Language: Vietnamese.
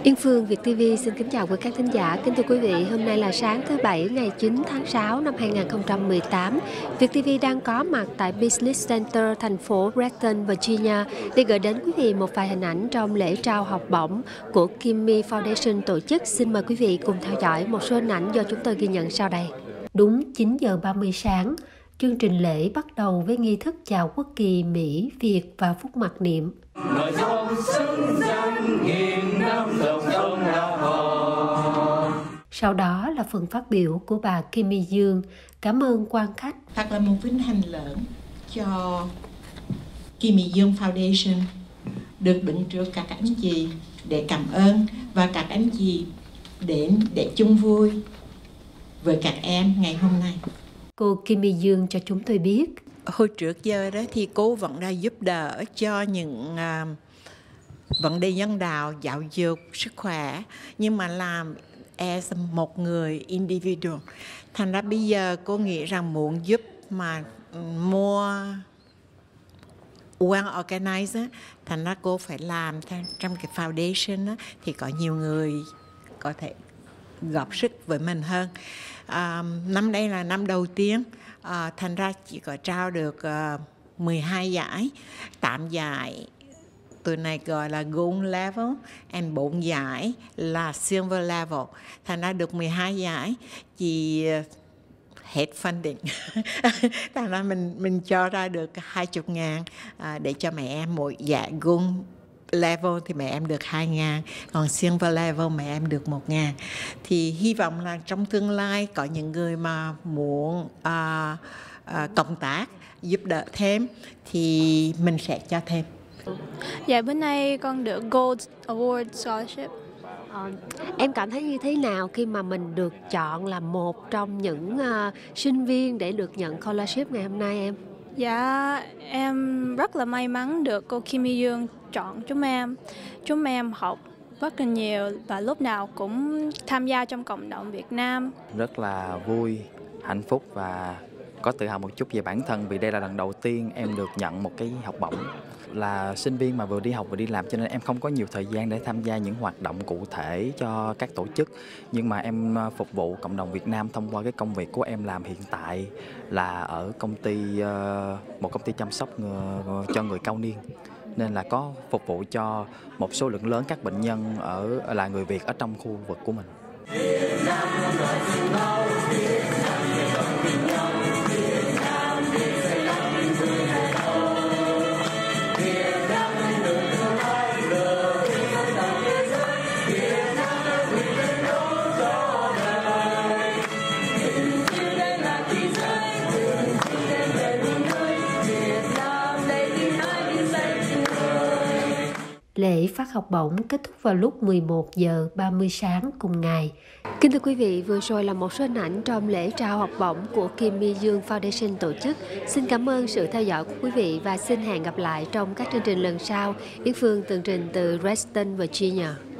Yên Phương, Việt TV xin kính chào quý các thính giả. Kính thưa quý vị, hôm nay là sáng thứ Bảy ngày 9 tháng 6 năm 2018. Việt TV đang có mặt tại Business Center, thành phố Renton, Virginia để gửi đến quý vị một vài hình ảnh trong lễ trao học bổng của Kimmy Foundation tổ chức. Xin mời quý vị cùng theo dõi một số hình ảnh do chúng tôi ghi nhận sau đây. Đúng 9 giờ 30 sáng, chương trình lễ bắt đầu với nghi thức chào quốc kỳ Mỹ, Việt và phúc mặc niệm. Sau đó là phần phát biểu của bà Kimmy Dương, cảm ơn quan khách. Thật là một vinh hạnh lớn cho Kimmy Dương Foundation được đứng trước các anh chị để cảm ơn và các anh chị đến để chung vui với các em ngày hôm nay. Cô Kimmy Dương cho chúng tôi biết. Hồi trước giờ đó thì cô vẫn đã giúp đỡ cho những vấn đề nhân đạo, giáo dục, sức khỏe, nhưng mà làm as một người individual. Thành ra bây giờ cô nghĩ rằng muốn giúp mà mua well organized, thành ra cô phải làm trong cái foundation đó, thì có nhiều người có thể góp sức với mình hơn. Năm đây là năm đầu tiên, thành ra chỉ có trao được 12 giải, 8 giải từ này gọi là gold level, and 4 giải là silver level. Thành ra được 12 giải, chỉ hết funding. Thành ra mình cho ra được 20.000 để cho mẹ em. Mỗi giải gold level thì mẹ em được 2.000, còn silver level mẹ em được 1.000. Thì hy vọng là trong tương lai có những người mà muốn cộng tác giúp đỡ thêm thì mình sẽ cho thêm. Dạ, bữa nay con được Gold Award Scholarship. Em cảm thấy như thế nào khi mà mình được chọn là một trong những sinh viên để được nhận scholarship ngày hôm nay em? Dạ, em rất là may mắn được cô Kimmy Dương chọn chúng em. Chúng em học rất là nhiều và lúc nào cũng tham gia trong cộng đồng Việt Nam. Rất là vui, hạnh phúc và có tự hào một chút về bản thân, vì đây là lần đầu tiên em được nhận một cái học bổng. Là sinh viên mà vừa đi học vừa đi làm cho nên em không có nhiều thời gian để tham gia những hoạt động cụ thể cho các tổ chức. Nhưng mà em phục vụ cộng đồng Việt Nam thông qua cái công việc của em làm hiện tại là ở công ty, một công ty chăm sóc cho người cao niên. Nên là có phục vụ cho một số lượng lớn các bệnh nhân là người Việt ở trong khu vực của mình. Lễ phát học bổng kết thúc vào lúc 11 giờ 30 sáng cùng ngày. Kính thưa quý vị, vừa rồi là một số hình ảnh trong lễ trao học bổng của Kimmy Dương Foundation tổ chức. Xin cảm ơn sự theo dõi của quý vị và xin hẹn gặp lại trong các chương trình lần sau. Yến Phương tường trình từ Reston, Virginia.